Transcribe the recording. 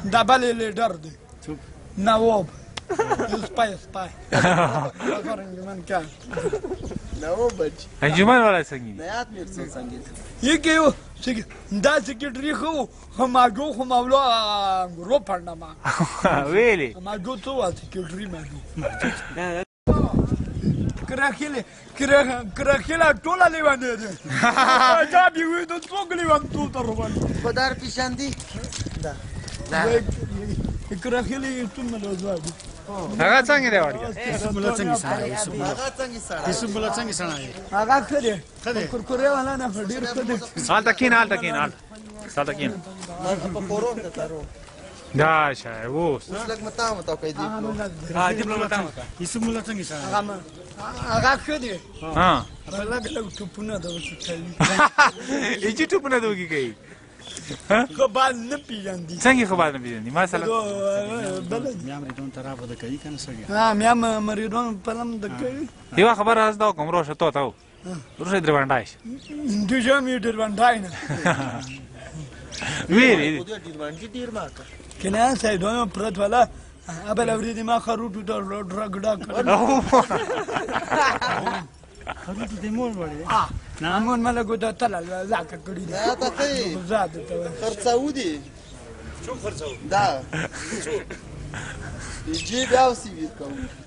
دا بلې لیډر دی نواب سپای انجمن کار نواب بچ انجمن والا څنګه نیات میر څنګه یکی یو دا سیکرټري خو هماجو خو مولا ګرو پړنه ما ویلي هماجو څه وا سیکرټري ماجو کراکیلا ټوله لیوانې دي دا بي وي د څوک لیوان ټول تر باندې په دار پیشاندي دا کراکیلې څومره لوځي هغه څنګه دی وړیا هغه څنګه سره هغه خدي کورکورې والا نه ډیر خدي حالت کین ساده کین په قرون ته تارو دا شای وو لګ متا کوي دی ډیپلوماټ یسو مولا څنګه سره هغه خدي ها لګ ټوپونه دا وڅکلي ایجی ټوپونه دوی کوي خبال نه پیژاندي څنګه خبال نه پیژاندي مثلا بلد مې امریکون طرف د کوي کنه سګي مې مریدون پلم د کوي یو خبر از دا کوم روشه تو تاو روشه در باندې دوی مې در باندې نه ویری ډیر ماک کنه سایدونو پرد والا ابل اوريدي ما خروټو د ډرګډا کړ خروټو د مول وړي نه مون ملګو د تل لاکه کړی دا ته زاد ته خرڅاودي څو خرڅاو دا جی بیا اوسې ویر کوم